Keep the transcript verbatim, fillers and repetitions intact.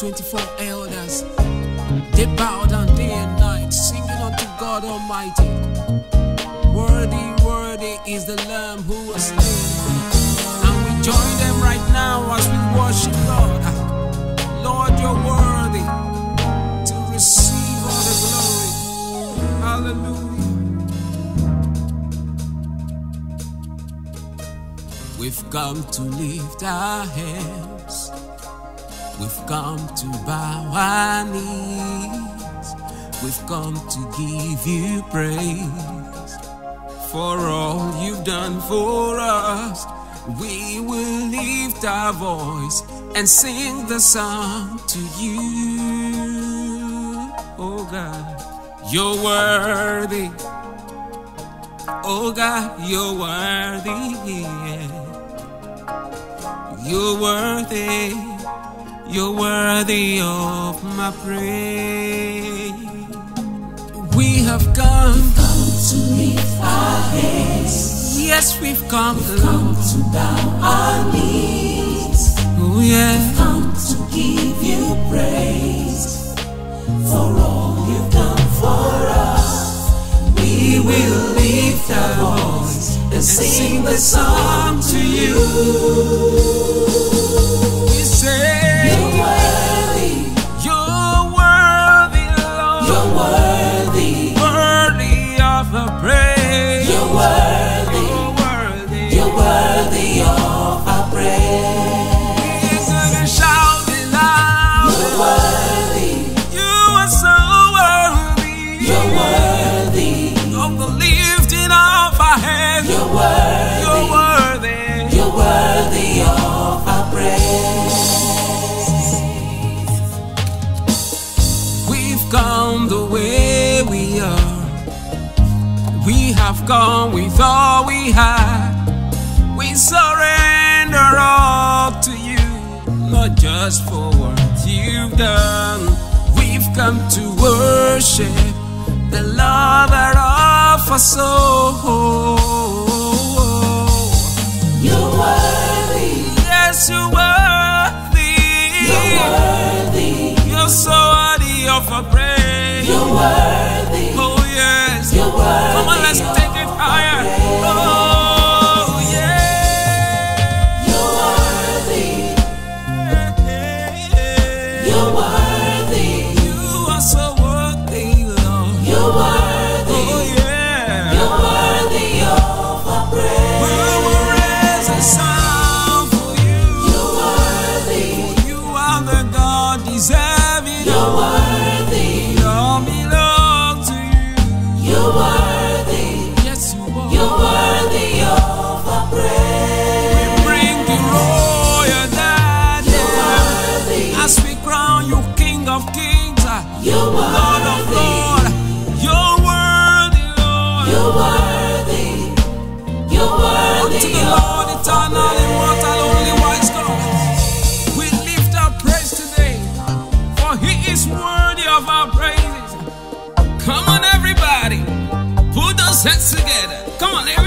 twenty-four elders, they bow down day and night, singing unto God Almighty. Worthy, worthy is the Lamb who was slain. And we join them right now as we worship God. Lord, you're worthy to receive all the glory. Hallelujah. We've come to lift our hands. We've come to bow our knees. We've come to give you praise for all you've done for us. We will lift our voice and sing the song to you. Oh God, you're worthy. Oh God, you're worthy. You're worthy. You're worthy of my praise. We have come, we've come to lift our hands. Yes, we've come, we've come to bow our knees. Oh yeah, we've come to give you praise for all you've done for us. We will lift our voice and sing the song to you. We say, come the way we are. We have come with all we have. We surrender all to you, not just for what you've done. We've come to worship the lover of our soul. You're worthy. Yes, you're worthy. You're worthy. You're so worthy of our praise. You're worthy. Oh yes. You're worthy. Come on, let's take it higher. Oh yeah. You're worthy. You're worthy. You are so worthy, Lord. You're worthy. Oh yeah. You're worthy of our praise. We will raise a sound for you. You're worthy. For you are the God deserving. You're worthy. All belong to you. You're worthy. Yes, you are. You're worthy of our praise. We bring the royal daddy. You're worthy. As we crown you King of Kings, You're Lord of worthy. Lords. You're worthy, Lord. You're worthy. You're worthy. Unto the Lord, eternal, immortal, only wise God, we lift our praise today, for He is worthy of our praises. Come on, everybody, put those hands together. Come on, everybody.